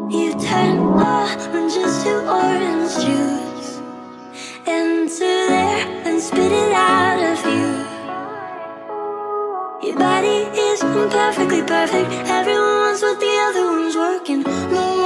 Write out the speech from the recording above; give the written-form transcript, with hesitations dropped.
You turn oranges to orange juice, enter there and spit it out of you. Your body is imperfectly perfect. Everyone wants what the other one's working. No